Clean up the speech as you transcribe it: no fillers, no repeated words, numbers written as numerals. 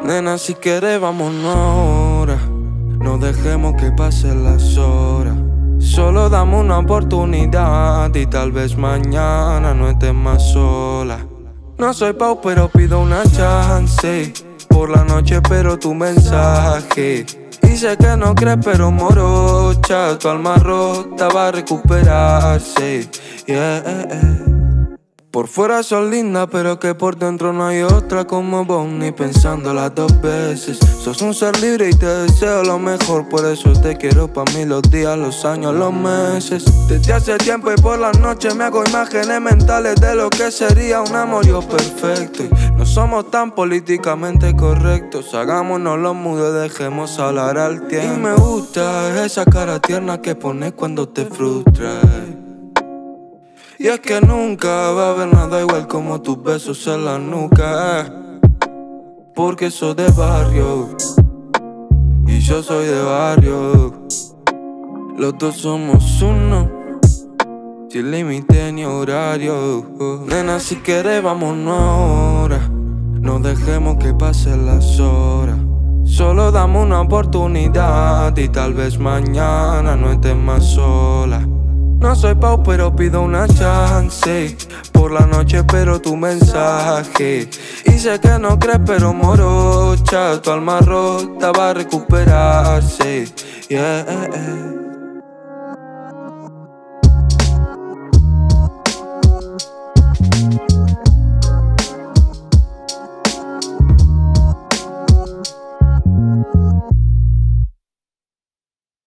Nena, si quieres vámonos ahora. No dejemos que pasen las horas. Solo dame una oportunidad y tal vez mañana no estés más sola. No soy Pau, pero pido una chance. Por la noche espero tu mensaje. Y sé que no crees, pero morocha. Tu alma rota va a recuperarse. Por fuera sos linda, pero que por dentro no hay otra como vos, ni pensándola dos veces. Sos un ser libre y te deseo lo mejor, por eso te quiero pa' mí los días, los años, los meses. Desde hace tiempo y por la noche me hago imágenes mentales de lo que sería un amorío perfecto. Y no somos tan políticamente correctos, hagámonos los mudos, dejemos hablar al tiempo. Y me gusta esa cara tierna que pones cuando te frustras. Y es que nunca va a haber nada igual como tus besos en la nuca, porque sos de barrio y yo soy de barrio. Los dos somos uno, sin límite ni horario. Nena, si quieres vámonos ahora. No dejemos que pasen las horas. Solo dame una oportunidad y tal vez mañana no estés más sola. No soy Pau, pero pido una chance. Por la noche espero tu mensaje. Y sé que no crees, pero morocha. Tu alma rota va a recuperarse.